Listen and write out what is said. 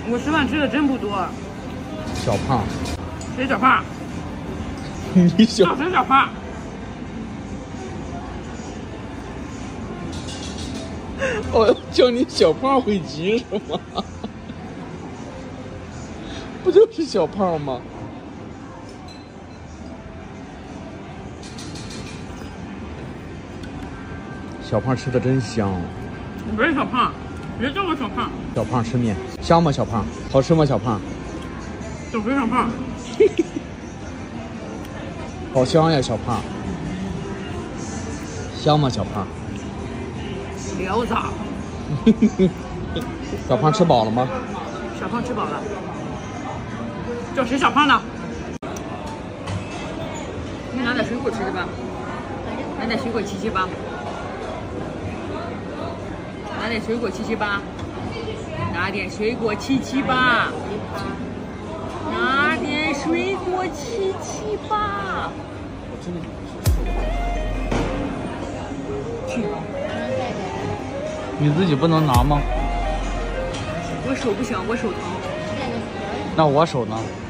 我吃饭吃的真不多。 小胖， 谁小胖？ 你小谁小胖？ 我要叫你小胖会急是吗？不就是小胖吗？小胖吃的真香。 你不是小胖，别叫我小胖。 小胖吃面香吗？小胖好吃吗？小胖， 小肥小胖， 好香呀！小胖，香吗？小胖， 聊咋？ 小胖吃饱了吗？ 小胖吃饱了。叫谁小胖呢？你拿点水果吃吃吧，拿点水果七七八。拿点水果七七八，拿点水果七七八，拿点水果七七八。去， 你自己不能拿吗？ 我手不行，我手疼。 那我手呢？